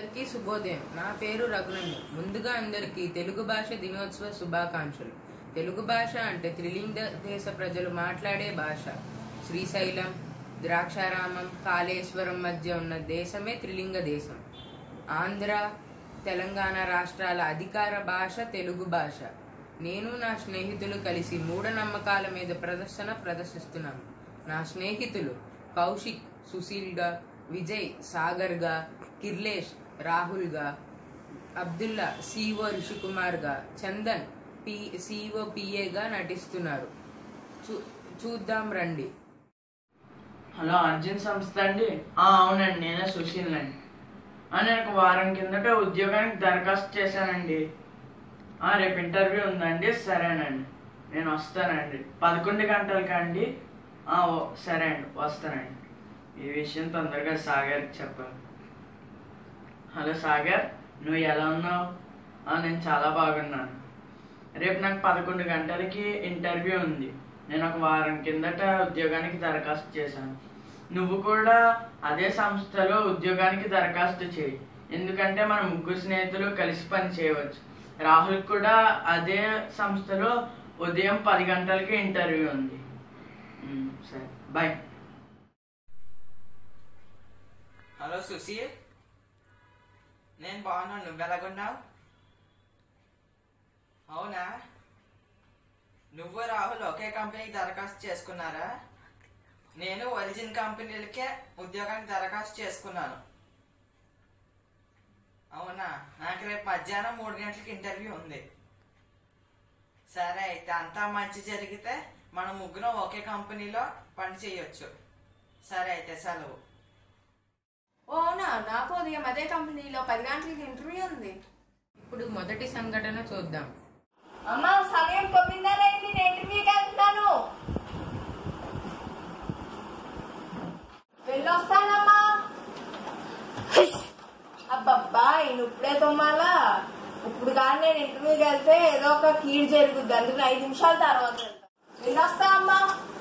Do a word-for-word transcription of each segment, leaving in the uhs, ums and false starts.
అందరికీ శుభోదయం. నా పేరు రఘునందన్. ముందుగా అందరికీ తెలుగు భాష దినోత్సవ శుభాకాంక్షలు. తెలుగు భాష అంటే త్రిలింగ దేశ ప్రజలు మాట్లాడే భాష. శ్రీశైలం, ద్రాక్షారామం, కాళేశ్వరం మధ్య ఉన్న దేశమే త్రిలింగ దేశం. ఆంధ్ర, తెలంగాణ రాష్ట్రాల అధికార భాష తెలుగు భాష. నేను నా స్నేహితులు కలిసి మూఢనమ్మకాల మీద ప్రదర్శన ప్రదర్శిస్తున్నాము. నా స్నేహితులు కౌశిక్ సుశీల్గా, విజయ్ సాగర్గా, కిర్లేష్ రాహుల్గా, అబ్దుల్లా సిఓ రిషికుమార్గా, చందన్ పి సిఓ పిఏగా నటిస్తున్నారు. చూ చూద్దాం రండి. హలో, అర్జున్ సంస్థ అండి? అవునండి, నేనే సుశీల్ అండి. నేను ఒక వారం కిందట ఉద్యోగానికి దరఖాస్తు చేశానండి. రేపు ఇంటర్వ్యూ ఉందండి. సరేనండి, నేను వస్తానండి. పదకొండు గంటలకా అండి? సరే అండి, వస్తానండి. ఈ విషయం తొందరగా సాగర్కి చెప్పాను. హలో సాగర్, నువ్వు ఎలా ఉన్నావు? నేను చాలా బాగున్నాను. రేపు నాకు పదకొండు గంటలకి ఇంటర్వ్యూ ఉంది. నేను ఒక వారం కిందట ఉద్యోగానికి దరఖాస్తు చేశాను. నువ్వు కూడా అదే సంస్థలో ఉద్యోగానికి దరఖాస్తు చేయి. ఎందుకంటే మన ముగ్గురు స్నేహితులు కలిసి పని చేయవచ్చు. రాహుల్ కూడా అదే సంస్థలో ఉదయం పది గంటలకి ఇంటర్వ్యూ ఉంది. సరే, బాయ్. హలో సుశీల్, నేను బాగున్నాను. నువ్వు ఎలాగున్నావు? అవునా, నువ్వు రాహుల్ ఒకే కంపెనీకి దరఖాస్తు చేసుకున్నారా? నేను ఒరిజిన్ కంపెనీలకే ఉద్యోగానికి దరఖాస్తు చేసుకున్నాను. అవునా, నాకు రేపు మధ్యాహ్నం మూడు గంటలకి ఇంటర్వ్యూ ఉంది. సరే అయితే, అంతా మంచి జరిగితే మనం ముగ్గురం ఒకే కంపెనీలో పని చేయొచ్చు. సరే అయితే, సెలవు. ఓనా, నాకు ఉదయం అదే కంపెనీలో పది గంటలకి ఇంటర్వ్యూ ఉంది. ఇప్పుడు మొదటి సంఘటన చూద్దాం. అమ్మా, సమయం తొమ్మిదిన్నర అయింది, నేను ఇంటర్వ్యూకి వెళ్తాను. వెళ్ళొస్తానమ్మా. అబ్బబ్బా, ఈయన ఇప్పుడే తొమ్మాలా? ఇప్పుడు కానీ నేను ఇంటర్వ్యూకి వెళ్తే ఏదో ఒక కీడు జరుగుద్ది. అందుకని ఐదు నిమిషాల తర్వాత వెళ్తాను. వెళ్ళొస్తా అమ్మా.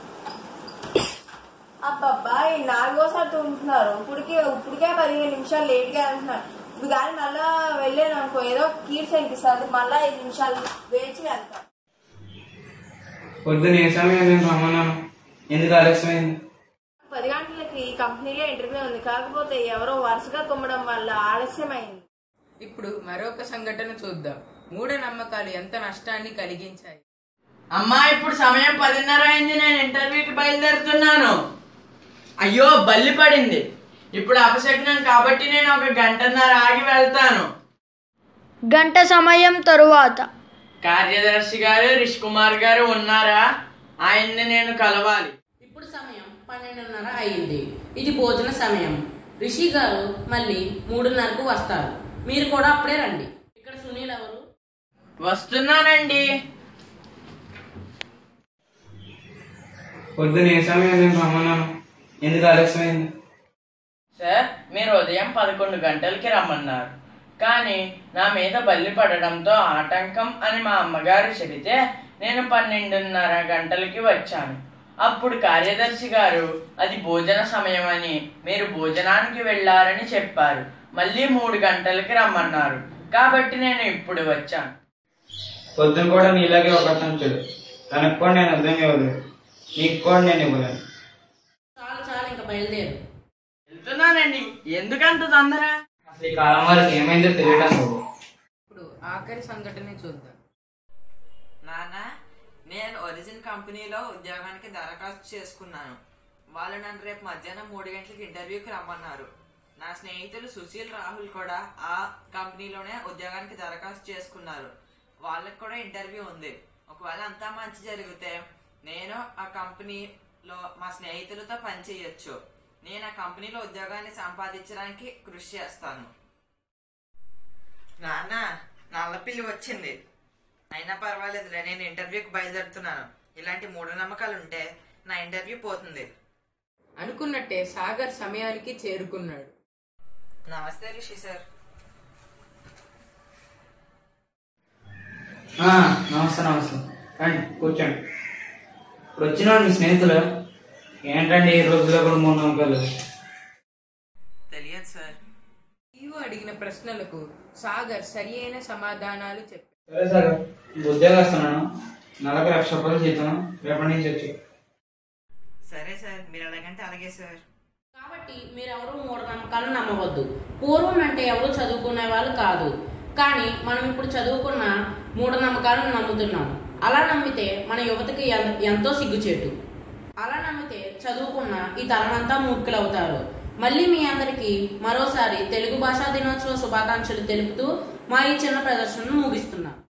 అబ్బబ్బా, ఈ నాలుగోసారి తుంటున్నారు. ఇప్పటికే ఇప్పటికే పదిహేను నిమిషాలు లేట్గా వెళ్తున్నారు. ఇప్పుడు కానీ మళ్ళా వెళ్ళాను అనుకో, ఏదో కీడు శంకిస్తారు. మళ్ళా ఐదు నిమిషాలు వేచి వెళ్తాను. పొద్దున ఏ సమయం నేను రమ్మన్నాను, ఎందుకు ఆలస్యమైంది? పది గంటలకి ఈ కంపెనీలో ఇంటర్వ్యూ ఉంది. కాకపోతే ఎవరో వరుసగా తుమ్మడం వల్ల ఆలస్యమైంది. ఇప్పుడు మరొక సంఘటన చూద్దాం. మూఢనమ్మకాలు ఎంత నష్టాన్ని కలిగించాయి. అమ్మా, ఇప్పుడు సమయం పదిన్నర అయింది. నేను ఇంటర్వ్యూకి బయలుదేరుతున్నాను. అయ్యో, బల్లి పడింది. ఇప్పుడు అపశకునం కాబట్టి నేను ఒక గంటన్నర ఆగి వెళ్తాను. గంట సమయం తరువాత కార్యదర్శి గారు రిషికుమార్ గారు ఉన్నారా? ఆయన్ని నేను కలవాలి. ఇప్పుడు సమయం పన్నెండున్నర అయింది. ఇది భోజన సమయం. రిషి గారు మళ్ళీ మూడున్నరకు వస్తారు. మీరు కూడా అప్పుడే రండి. ఇక్కడ సునీల్ ఎవరు? వస్తున్నానండి. పొద్దున ఏ సమయం నేను రమ్మన్నాను, ఎందుకు ఆలస్యమైంది? సార్, మీరు ఉదయం పదకొండు గంటలకి రమ్మన్నారు. కానీ నా మీద బల్లి పడడంతో ఆటంకం అని మా అమ్మగారు చెబితే నేను పన్నెండున్నర గంటలకి వచ్చాను. అప్పుడు కార్యదర్శి గారు అది భోజన సమయం అని, మీరు భోజనానికి వెళ్ళారని చెప్పారు. మళ్ళీ మూడు గంటలకి రమ్మన్నారు. కాబట్టి నేను ఇప్పుడు వచ్చాను. పొద్దున కూడా నీలాగే ఒక అతను, తనకు కూడా నేను అర్థం ఇవ్వలేదు, నీకు కూడా నేను ఇవ్వలేను. చాలు చాలు, ఇంకా బయలుదేరు. వెళ్తున్నానండి. ఎందుకంత తొందర? అసలు ఈ కాలం వారికి ఏమైందో తెలియడం లేదు. ఇప్పుడు ఆఖరి సంఘటన చూద్దాం. నాన్న, నేను ఒరిజిన్ కంపెనీలో ఉద్యోగానికి దరఖాస్తు చేసుకున్నాను. వాళ్ళు నన్ను రేపు మధ్యాహ్నం మూడు గంటలకి ఇంటర్వ్యూకి రమ్మన్నారు. నా స్నేహితులు సుశీల్, రాహుల్ కూడా ఆ కంపెనీలోనే ఉద్యోగానికి దరఖాస్తు చేసుకున్నారు. వాళ్ళకి కూడా ఇంటర్వ్యూ ఉంది. ఒకవేళ అంతా మంచి జరిగితే నేను ఆ కంపెనీలో మా స్నేహితులతో పని చేయొచ్చు. నేను ఆ కంపెనీలో ఉద్యోగాన్ని సంపాదించడానికి కృషి చేస్తాను. నాన్న, నల్లపిల్లి వచ్చింది. అయినా పర్వాలేదులే, నేను ఇంటర్వ్యూకి బయలుదేరుతున్నాను. ఇలాంటి మూఢనమ్మకాలు ఉంటే నా ఇంటర్వ్యూ పోతుంది. అనుకున్నట్టే సాగర్ సమయానికి చేరుకున్నాడు. నమస్తే రిషి సార్. నమస్తే నమస్తే రండి, కూర్చోండి. ఇప్పుడు వచ్చిన మీ స్నేహితులు ఏంటండి ఈ రోజుల్లో కూడా మూడు నమ్మకాలు? తెలియదు సార్. ఈవో అడిగి అడిగిన ప్రశ్నలకు సాగర్ సరి అయిన సమాధానాలు చెప్పారు. సరే సాగర్, ఉద్యోగం వస్తున్నాను, నెలకు లక్ష రూపాయలు జీతం, రేపటి నుంచి వచ్చి. సరే సార్, మీరు ఎలాగంటే అలాగే సార్. కాబట్టి మీరెవరూ మూఢనమ్మకాలను నమ్మవద్దు. పూర్వం అంటే ఎవరు చదువుకునే వాళ్ళు కాదు, కానీ మనం ఇప్పుడు చదువుకున్న మూఢనమ్మకాలను నమ్ముతున్నాం. అలా నమ్మితే మన యువతకి ఎంతో సిగ్గుచేటు. అలా నమ్మితే చదువుకున్న ఈ తరమంతా మూర్ఖులవుతారు. మళ్ళీ మీ అందరికీ మరోసారి తెలుగు భాషా దినోత్సవ శుభాకాంక్షలు తెలుపుతూ మా ఈ చిన్న ప్రదర్శనను ముగిస్తున్నాం.